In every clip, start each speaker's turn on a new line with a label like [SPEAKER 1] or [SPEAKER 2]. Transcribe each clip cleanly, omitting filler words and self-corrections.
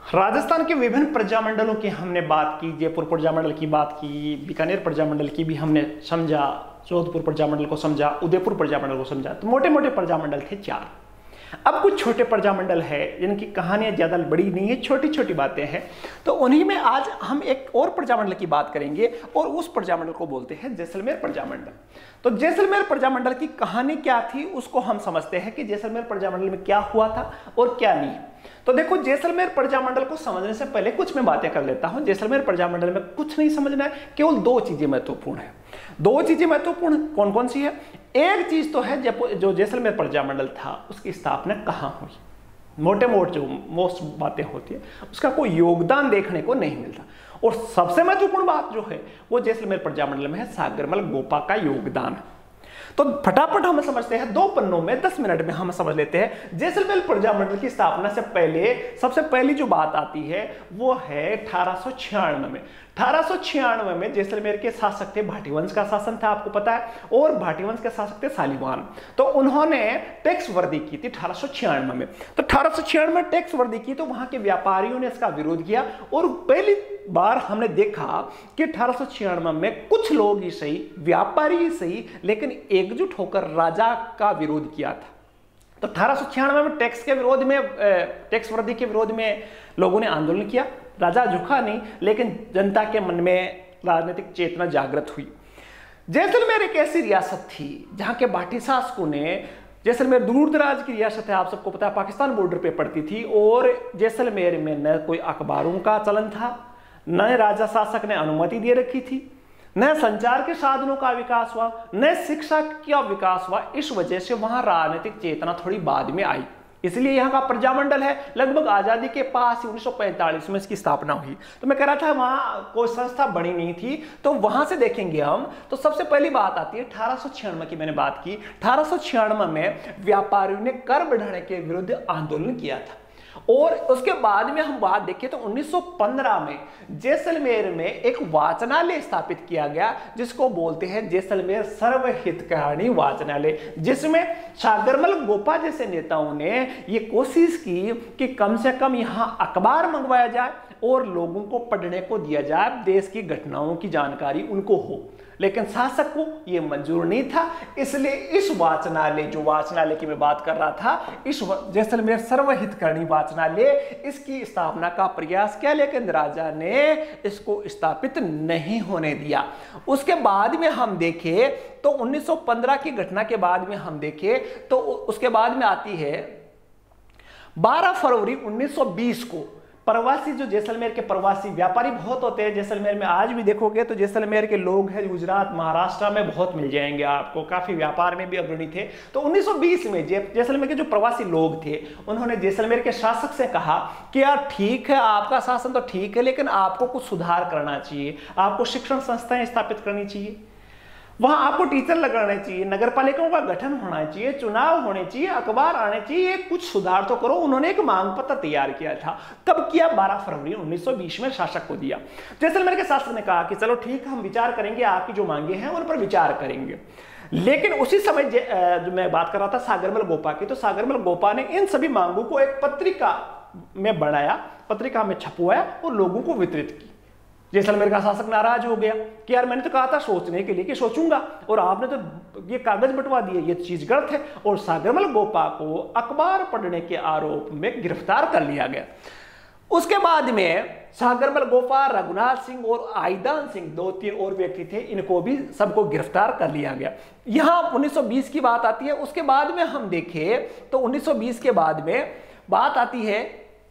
[SPEAKER 1] राजस्थान के विभिन्न प्रजामंडलों की हमने बात की, जयपुर प्रजामंडल की बात की, बीकानेर प्रजामंडल की भी हमने समझा, जोधपुर प्रजामंडल को समझा, उदयपुर प्रजामंडल को समझा। तो मोटे मोटे प्रजामंडल थे 4। अब कुछ छोटे प्रजामंडल है जिनकी कहानियां ज्यादा बड़ी नहीं है, छोटी छोटी बातें हैं। तो उन्हीं में आज हम एक और प्रजामंडल की बात करेंगे और उस प्रजामंडल को बोलते हैं जैसलमेर प्रजामंडल। तो जैसलमेर प्रजामंडल की कहानी क्या थी उसको हम समझते हैं कि जैसलमेर प्रजामंडल में क्या हुआ था और क्या नहीं। तो देखो, जैसलमेर प्रजामंडल को समझने से पहले कुछ मैं बातें कर लेता हूं। जैसलमेर प्रजामंडल में कुछ नहीं समझना है, केवल 2 चीजें महत्वपूर्ण है। 2 चीजें महत्वपूर्ण कौन कौन सी है? एक चीज तो है जो जैसलमेर प्रजामंडल था उसकी स्थापना कहां हुई। मोटे मोटे जो मोस्ट बातें होती है उसका कोई योगदान देखने को नहीं मिलता। और सबसे महत्वपूर्ण बात जो है वो जैसलमेर प्रजामंडल में है सागरमल गोपा का योगदान। तो फटाफट हम समझते हैं, 2 पन्नों में 10 मिनट में हम समझ लेते हैं। जैसलमेर प्रजामंडल की स्थापना से पहले सबसे पहली जो बात आती है वो है 1896 में। 1896 में जैसलमेर के शासक थे, भाटी वंश का शासन था, आपको पता है, और भाटी वंश के शासक थे शालीवाहन। तो उन्होंने टैक्स वर्दी की थी 1896 में। तो 1896 में टैक्स वर्दी की तो वहां के व्यापारियों ने इसका विरोध किया और पहली बार हमने देखा कि 1896 में कुछ लोग ही सही, व्यापारी ही सही, लेकिन एकजुट होकर राजा का विरोध किया था। तो 1896 में टैक्स वृद्धि के विरोध में लोगों ने आंदोलन किया। राजा झुका नहीं, लेकिन जनता के मन में राजनीतिक चेतना जागृत हुई। जैसलमेर एक ऐसी रियासत थी जहां के भाटी शासकों ने, जैसलमेर दूर दराज की रियासत है, आप सबको पता है, पाकिस्तान बॉर्डर पे पड़ती थी, और जैसलमेर में न कोई अखबारों का चलन था, न राजा शासक ने अनुमति दे रखी थी, न संचार के साधनों का विकास हुआ, न शिक्षा का विकास हुआ। इस वजह से वहां राजनीतिक चेतना थोड़ी बाद में आई। इसलिए यहाँ का प्रजामंडल है लगभग आजादी के पास ही 1945 में इसकी स्थापना हुई। तो मैं कह रहा था वहां कोई संस्था बनी नहीं थी। तो वहां से देखेंगे हम, तो सबसे पहली बात आती है 1896 की। मैंने बात की 1896 में व्यापारियों ने कर बढ़ाने के विरुद्ध आंदोलन किया था। और उसके बाद में हम बात देखें तो 1915 में जैसलमेर में एक वाचनालय स्थापित किया गया जिसको बोलते हैं जैसलमेर सर्वहितकारी वाचनालय, जिसमें सागरमल गोपा जैसे नेताओं ने ये कोशिश की कि कम से कम यहां अखबार मंगवाया जाए और लोगों को पढ़ने को दिया जाए, देश की घटनाओं की जानकारी उनको हो। लेकिन शासक को यह मंजूर नहीं था। इसलिए इस वाचनालय की मैं बात कर रहा था, इस जैसलमेर सर्वहितकारी वाचनालय, इसकी स्थापना का प्रयास किया, लेकिन राजा ने इसको स्थापित नहीं होने दिया। उसके बाद में हम देखें तो 1915 की घटना के बाद में हम देखें तो उसके बाद में आती है 12 फरवरी 1920 को प्रवासी, जो जैसलमेर के प्रवासी व्यापारी बहुत होते हैं जैसलमेर में, आज भी देखोगे तो जैसलमेर के लोग हैं गुजरात महाराष्ट्र में बहुत मिल जाएंगे आपको, काफी व्यापार में भी अग्रणी थे। तो 1920 में जैसलमेर के जो प्रवासी लोग थे उन्होंने जैसलमेर के शासक से कहा कि यार ठीक है, आपका शासन तो ठीक है, लेकिन आपको कुछ सुधार करना चाहिए, आपको शिक्षण संस्थाएं स्थापित करनी चाहिए, वहां आपको टीचर लगाने चाहिए, नगर पालिकाओं का गठन होना चाहिए, चुनाव होने चाहिए, अखबार आने चाहिए, कुछ सुधार तो करो। उन्होंने एक मांग पत्र तैयार किया था। कब किया? 12 फरवरी 1920 में शासक को दिया। जैसलमेर के शासक ने कहा कि चलो ठीक है, हम विचार करेंगे, आपकी जो मांगे हैं उन पर विचार करेंगे। लेकिन उसी समय जो मैं बात कर रहा था सागरमल गोपा की, तो सागरमल गोपा ने इन सभी मांगों को एक पत्रिका में बनाया, पत्रिका में छपवाया और लोगों को वितरित की। जैसलमेर का शासक नाराज हो गया कि यार मैंने तो कहा था सोचने के लिए कि सोचूंगा, और आपने तो ये कागज बंटवा दिए, ये चीज गलत है। और सागरमल गोपा को अखबार पढ़ने के आरोप में गिरफ्तार कर लिया गया। उसके बाद में सागरमल गोपा, रघुनाथ सिंह और आईदान सिंह, 2-3 और व्यक्ति थे, इनको भी सबको गिरफ्तार कर लिया गया। यहां 1920 की बात आती है। उसके बाद में हम देखें तो 1920 के बाद में बात आती है,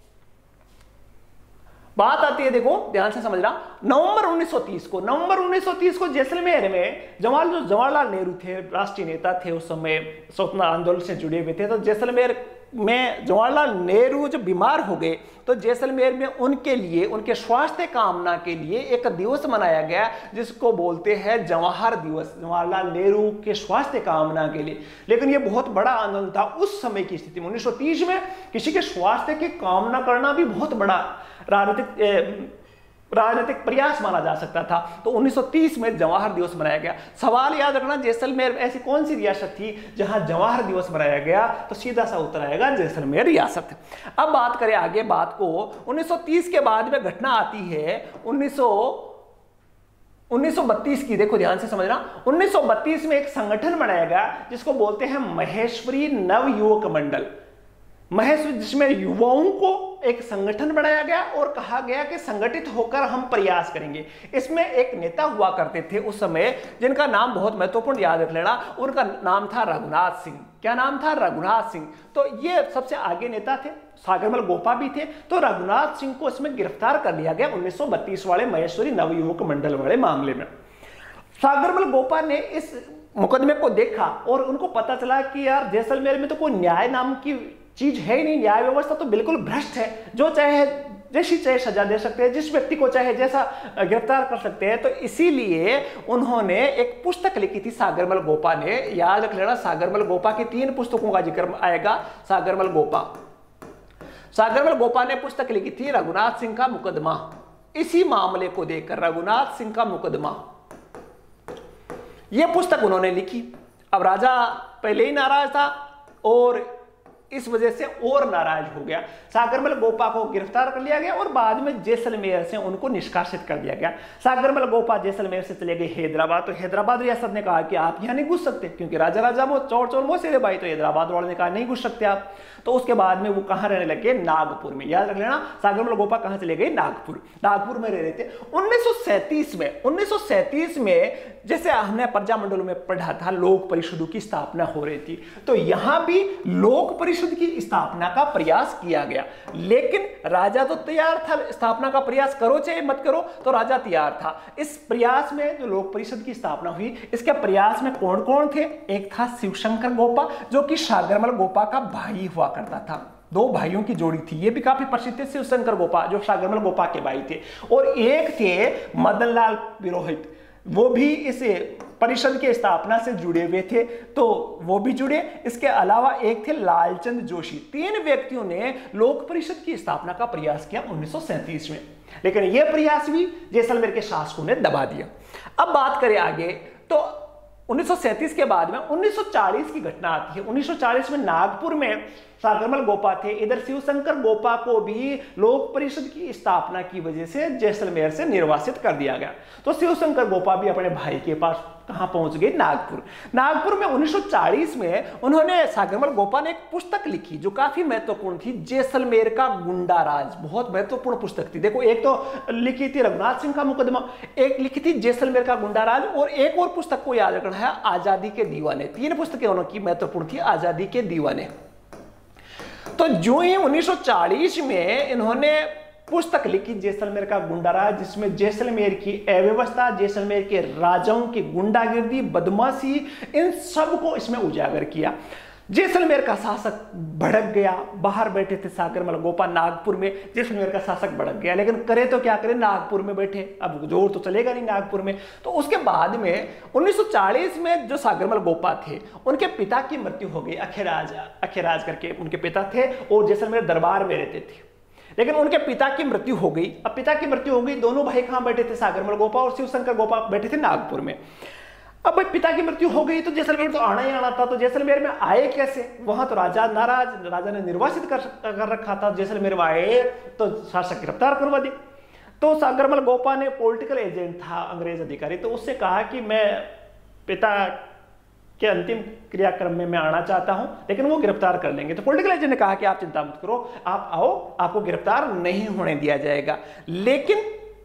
[SPEAKER 1] देखो ध्यान से समझना, नवंबर 1930 को जैसलमेर में जवाहरलाल नेहरू थे, राष्ट्रीय नेता थे उस समय, स्वतंत्रता आंदोलन से जुड़े हुए थे। तो जैसलमेर में जवाहरलाल नेहरू जब बीमार हो गए तो जैसलमेर में उनके लिए, उनके स्वास्थ्य कामना के लिए एक दिवस मनाया गया जिसको बोलते हैं जवाहर दिवस, जवाहरलाल नेहरू के स्वास्थ्य कामना के लिए। लेकिन यह बहुत बड़ा आंदोलन था उस समय की स्थिति में। 1930 में किसी के स्वास्थ्य की कामना करना भी बहुत बड़ा राजनीतिक राजनीतिक प्रयास माना जा सकता था। तो 1930 में जवाहर दिवस मनाया गया। सवाल याद रखना, जैसलमेर ऐसी कौन सी रियासत थी जहां जवाहर दिवस मनाया गया? तो सीधा सा उत्तर आएगा जैसलमेर रियासत। अब बात करें आगे बात को, 1930 के बाद में घटना आती है 1932 की। देखो ध्यान से समझना, 1932 में एक संगठन बनाया गया जिसको बोलते हैं महेश्वरी नव युवक मंडल। महेश्वरी, जिसमें युवाओं को एक संगठन बनाया गया और कहा गया कि संगठित होकर हम प्रयास करेंगे। इसमें एक नेता हुआ करते थे उस समय, जिनका नाम बहुत महत्वपूर्ण याद रख लेना, उनका नाम था रघुनाथ सिंह। क्या नाम था? रघुनाथ सिंह। तो ये सबसे आगे नेता थे। सागरमल गोपा भी थे। तो रघुनाथ सिंह को इसमें गिरफ्तार कर लिया गया 1932 वाले महेश्वरी नवयुवक मंडल वाले मामले में। सागरमल गोपा ने इस मुकदमे को देखा और उनको पता चला कि यार जैसलमेर में तो कोई न्याय नाम की चीज है ही नहीं, न्याय व्यवस्था तो बिल्कुल भ्रष्ट है, जो चाहे जैसी चाहे सजा दे सकते हैं, जिस व्यक्ति को चाहे जैसा गिरफ्तार कर सकते हैं। तो इसीलिए उन्होंने एक पुस्तक लिखी थी सागरमल गोपा ने। याद रख लेना, सागरमल गोपा की 3 पुस्तकों का जिक्र आएगा। सागरमल गोपा ने पुस्तक लिखी थी रघुनाथ सिंह का मुकदमा। इसी मामले को देखकर रघुनाथ सिंह का मुकदमा, यह पुस्तक उन्होंने लिखी। अब राजा पहले ही नाराज था और इस वजह से और नाराज हो गया। सागरमल गोपा को गिरफ्तार कर लिया गया और बाद में जैसलमेर से उनको निष्कासित कर दिया गया। सागरमल गोपा जैसलमेर से चले गए हैदराबाद। तो हैदराबाद रियासत ने कहा कि आप यहां नहीं घुस सकते, क्योंकि राजा चौर मोसेरे भाई, तो हैदराबाद वाले ने कहा नहीं घुस सकते आप। तो उसके बाद में वो कहां रहने लगे? नागपुर में। याद रख लेना, सागरमल गोपा कहां चले गए? नागपुर में रह रहे थे। 1937 में जैसे हमने प्रजामंडलों में पढ़ा था, लोक परिषदों की स्थापना हो रही थी। तो यहां भी लोक परिषद की स्थापना का प्रयास किया गया, लेकिन राजा तो तैयार था, स्थापना का प्रयास करो चाहे मत करो, तो राजा तैयार था। इस प्रयास में जो लोक परिषद की स्थापना हुई, इसके प्रयास में कौन कौन थे? एक था शिवशंकर गोपा, जो कि सागरमल गोपा का भाई हुआ करता था। 2 भाइयों की जोड़ी थी, ये भी काफी प्रसिद्ध थे। शिवशंकर गोपा जो सागरमल गोपा के भाई थे, और एक थे मदनलाल पुरोहित, वो भी इस परिषद के स्थापना से जुड़े हुए थे, तो वो भी जुड़े। इसके अलावा एक थे लालचंद जोशी। 3 व्यक्तियों ने लोक परिषद की स्थापना का प्रयास किया 1937 में, लेकिन यह प्रयास भी जैसलमेर के शासकों ने दबा दिया। अब बात करें आगे, तो 1937 के बाद में 1940 की घटना आती है। 1940 में नागपुर में सागरमल गोपा थे। इधर शिवशंकर गोपा को भी लोक परिषद की स्थापना की वजह से जैसलमेर से निर्वासित कर दिया गया। तो शिवशंकर गोपा भी अपने भाई के पास कहां पहुंच गए? नागपुर में 1940 में उन्होंने, सागरमल गोपा ने एक पुस्तक लिखी जो काफी महत्वपूर्ण थी, जैसलमेर का गुंडा राज। बहुत महत्वपूर्ण पुस्तक थी। देखो, एक तो लिखी थी रघुनाथ सिंह का मुकदमा, एक लिखी थी जैसलमेर का गुंडा राज, और एक और पुस्तक को याद रखना है, आजादी के दीवाने। 3 पुस्तकें उनकी महत्वपूर्ण थी, आजादी के दीवाने। तो जो ही 1940 में इन्होंने पुस्तक लिखी जैसलमेर का गुंडाराज, जिसमें जैसलमेर की अव्यवस्था, जैसलमेर के राजाओं की गुंडागिर्दी, बदमाशी, इन सब को इसमें उजागर किया। जैसलमेर का शासक भड़क गया। बाहर बैठे थे सागरमल गोपा नागपुर में, जैसलमेर का शासक भड़क गया, लेकिन करे तो क्या करे, नागपुर में बैठे, अब जोर तो चलेगा नहीं नागपुर में। तो उसके बाद में 1940 में जो सागरमल गोपा थे, उनके पिता की मृत्यु हो गई। अखेराज करके उनके पिता थे और जैसलमेर दरबार में रहते थे, लेकिन उनके पिता की मृत्यु हो गई। अब पिता की मृत्यु हो गई, दोनों भाई कहां बैठे थे? सागरमल गोपा और शिवशंकर गोपा बैठे थे नागपुर में। अब भाई पिता की मृत्यु हो गई तो जैसलमेर तो आना ही आना था। तो जैसलमेर में आए कैसे? वहां तो राजा नाराज, राजा ने निर्वासित कर रखा था। जैसलमेर में आए तो शासक गिरफ्तार करवा दी। तो सागरमल गोपा ने, पॉलिटिकल एजेंट था, अंग्रेज अधिकारी, तो उससे कहा कि मैं पिता के अंतिम क्रियाक्रम में मैं आना चाहता हूं, लेकिन वो गिरफ्तार कर लेंगे। तो पॉलिटिकल एजेंट ने कहा कि आप चिंता मत करो, आप आओ, आपको गिरफ्तार नहीं होने दिया जाएगा। लेकिन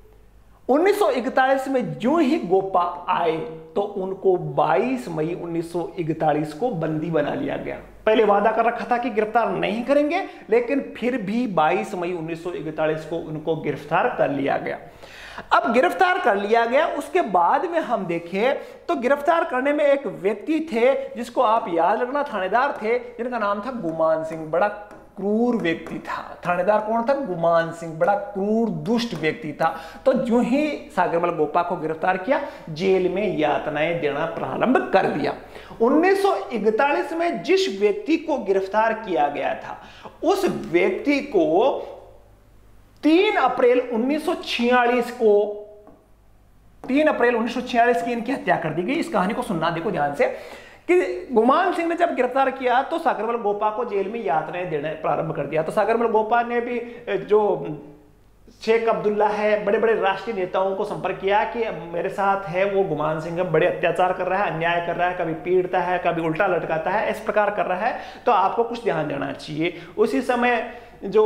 [SPEAKER 1] 1941 में जो ही गोपा आए तो उनको 22 मई 1941 को बंदी बना लिया गया। पहले वादा कर रखा था कि गिरफ्तार नहीं करेंगे, लेकिन फिर भी 22 मई 1941 को उनको गिरफ्तार कर लिया गया। अब गिरफ्तार कर लिया गया, उसके बाद में हम देखें तो गिरफ्तार करने में एक व्यक्ति थे जिसको आप याद रखना, थानेदार थे, जिनका नाम था गुमान सिंह। बड़ा क्रूर व्यक्ति था। थानेदार कौन था? गुमान सिंह। बड़ा क्रूर दुष्ट व्यक्ति था। तो जो ही सागरमल गोपा को गिरफ्तार किया, जेल में यातनाएं देना प्रारंभ कर दिया। 1941 में जिस व्यक्ति को गिरफ्तार किया गया था, उस व्यक्ति को 3 अप्रैल 1946 को 3 अप्रैल 1946 की इनकी हत्या कर दी गई। इस कहानी को सुनना देखो ध्यान से कि गुमान सिंह ने जब गिरफ्तार किया तो सागरमल गोपा को जेल में यातनाएं देना प्रारंभ कर दिया। तो सागरमल गोपा ने भी जो शेख अब्दुल्ला है, बड़े बड़े राष्ट्रीय नेताओं को संपर्क किया कि मेरे साथ है वो गुमान सिंह, बड़े अत्याचार कर रहा है, अन्याय कर रहा है, कभी पीटता है, कभी उल्टा लटकाता है, इस प्रकार कर रहा है, तो आपको कुछ ध्यान देना चाहिए। उसी समय जो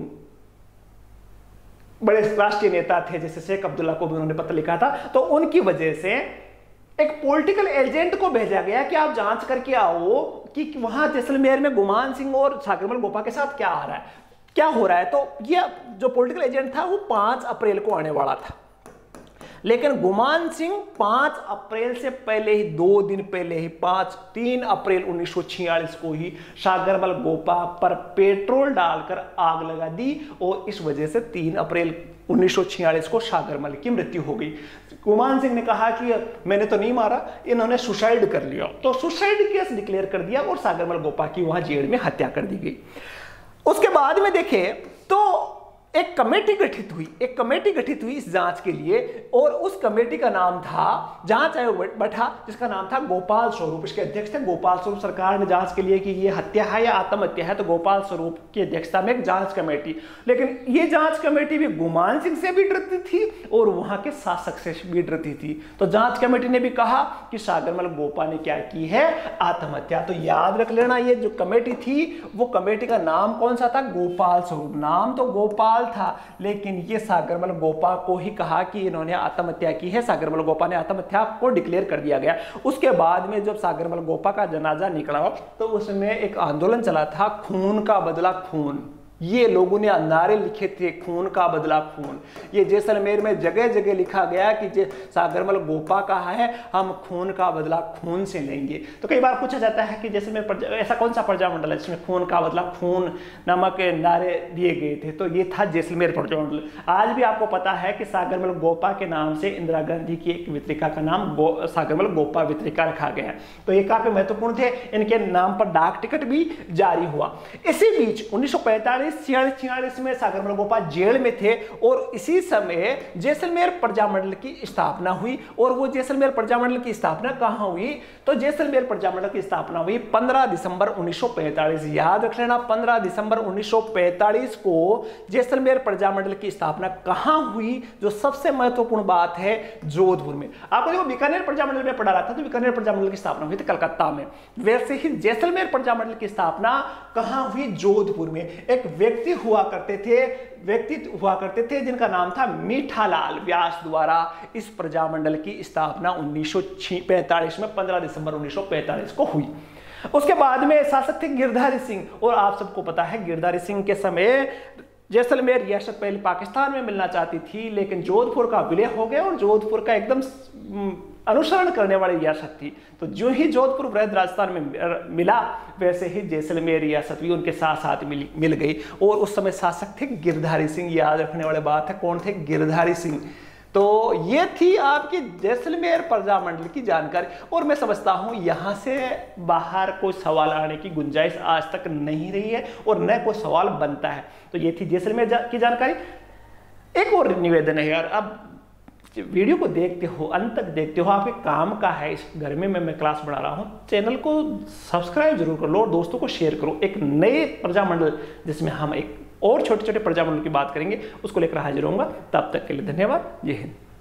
[SPEAKER 1] बड़े राष्ट्रीय नेता थे जैसे शेख अब्दुल्ला को भी उन्होंने पत्र लिखा था, तो उनकी वजह से एक पॉलिटिकल एजेंट को भेजा गया कि आप जांच करके आओ कि वहां जैसलमेर में गुमान सिंह और सागरमल गोपा के साथ क्या आ रहा है, क्या हो रहा है। तो ये जो पॉलिटिकल एजेंट था वो 5 अप्रैल को आने वाला था, लेकिन गुमान सिंह 5 अप्रैल से पहले ही 2 दिन पहले ही 3 अप्रैल 1946 को ही सागरमल गोपा पर पेट्रोल डालकर आग लगा दी और इस वजह से 3 अप्रैल 1946 को सागरमल की मृत्यु हो गई। गुमान सिंह ने कहा कि मैंने तो नहीं मारा, इन्होंने सुसाइड कर लिया, तो सुसाइड केस डिक्लेयर कर दिया और सागरमल गोपा की वहां जेल में हत्या कर दी गई। उसके बाद में देखें तो एक कमेटी गठित हुई इस जांच के लिए और उस कमेटी का नाम था जांच आयोग बैठा जिसका नाम था गोपाल स्वरूप। इसके अध्यक्ष थे गोपाल स्वरूप। सरकार ने जांच के लिए कि ये हत्या है या आत्महत्या है, तो गोपाल स्वरूप की अध्यक्षता में एक जांच कमेटी। लेकिन ये जांच कमेटी भी गुमान सिंह से भी डरती थी और वहां के शासक से भी डरती थी। तो जांच कमेटी ने भी कहा कि सागरमल गोपा ने क्या की है, आत्महत्या। तो याद रख लेना, ये जो कमेटी थी वो कमेटी का नाम कौन सा था, गोपाल स्वरूप। नाम तो गोपाल था, लेकिन ये सागरमल गोपा को ही कहा कि इन्होंने आत्महत्या की है। सागरमल गोपा ने आत्महत्या को डिक्लेयर कर दिया गया। उसके बाद में जब सागरमल गोपा का जनाजा निकला तो उसमें एक आंदोलन चला था, खून का बदला खून। ये लोगों ने नारे लिखे थे, खून का बदला खून। ये जैसलमेर में जगह जगह लिखा गया कि सागरमल गोपा कहा है हम खून का बदला खून से लेंगे। तो कई बार पूछा जाता है कि जैसलमेर ऐसा कौन सा प्रजामंडल है जिसमें खून का बदला खून नामक नारे दिए गए थे, तो ये था जैसलमेर प्रजामंडल। आज भी आपको पता है कि सागरमल गोपा के नाम से इंदिरा गांधी की एक वितरिका का नाम सागरमल गोपा वितरिका रखा गया है। तो ये काफी महत्वपूर्ण थे, इनके नाम पर डाक टिकट भी जारी हुआ। इसी बीच 1945-46 में सागरमल गोपा जेल में थे और इसी समय जैसलमेर प्रजामंडल की स्थापना हुई। और वो जैसलमेर प्रजामंडल की स्थापना कहां हुई, तो जैसलमेर प्रजामंडल की स्थापना हुई 15 दिसंबर 1945। याद रख लेना, 15 दिसंबर 1945 को जैसलमेर प्रजामंडल की स्थापना कहां हुई। जो सबसे महत्वपूर्ण बात है, जोधपुर में। आपको देखो बीकानेर प्रजामंडल में पढ़ा रहा था, तो बीकानेर प्रजामंडल की स्थापना हुई थी कलकत्ता में। वैसे ही जैसलमेर प्रजामंडल की स्थापना कहां हुई, जोधपुर में। एक व्यक्ति हुआ करते थे जिनका नाम था मीठालाल व्यास द्वारा इस प्रजामंडल की स्थापना 1945 में 15 दिसंबर 1945 को हुई। उसके बाद में शासक थे गिरधारी सिंह, और आप सबको पता है गिरधारी सिंह के समय जैसलमेर रियासत पहले पाकिस्तान में मिलना चाहती थी, लेकिन जोधपुर का विलय हो गया और जोधपुर का एकदम अनुसरण करने वाली रियासत थी। तो जो ही जोधपुर वृहद राजस्थान में मिला, वैसे ही जैसलमेर रियासत भी उनके साथ साथ मिल गई। और उस समय शासक थे गिरधारी सिंह। याद रखने वाली बात है, कौन थे, गिरधारी सिंह। तो ये थी आपकी जैसलमेर प्रजामंडल की जानकारी। और मैं समझता हूं यहां से बाहर कोई सवाल आने की गुंजाइश आज तक नहीं रही है और न कोई सवाल बनता है। तो ये थी जैसलमेर की जानकारी। एक और निवेदन है यार, अब वीडियो को देखते हो, अंत तक देखते हो, आपके काम का है। इस घर में मैं क्लास बढ़ा रहा हूं, चैनल को सब्सक्राइब जरूर कर लो और दोस्तों को शेयर करो। एक नए प्रजामंडल जिसमें हम एक और छोटे छोटे प्रजामंडल की बात करेंगे, उसको लेकर हाजिर होऊंगा। तब तक के लिए धन्यवाद। जय हिंद।